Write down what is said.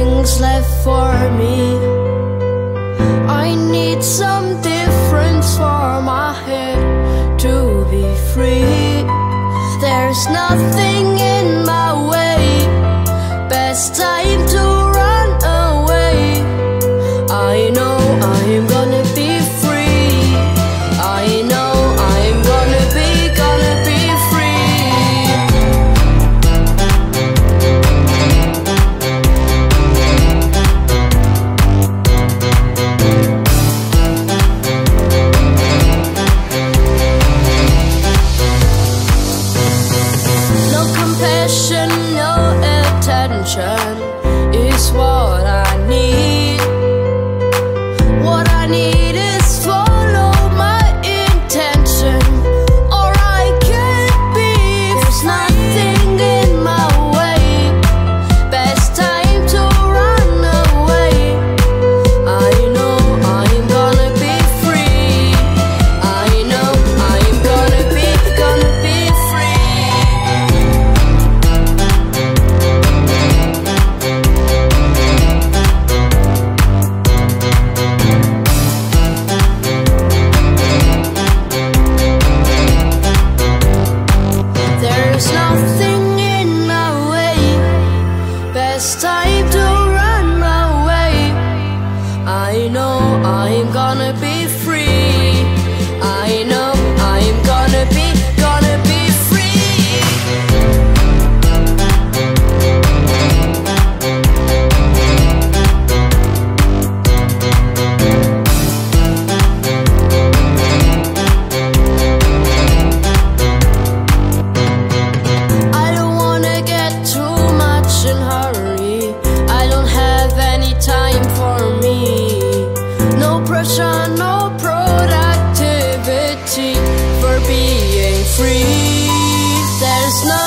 nothing's left for me. I need some difference for my head to be free. There's nothing in my way, best time to run away. I know I'm gonna be free. I know I'm gonna be free. No compassion, no attention is what I need. What I need is follow my intention, or I can't be. There's nothing in my way, best time to run away. I know I'm gonna be free. I know I'm gonna be free. There's nothing in my way, best time to run away. I know I'm gonna be free. I know I'm gonna be free. I don't wanna get too much in hurry. I don't have any time for me. No pressure, no productivity for being free. There's no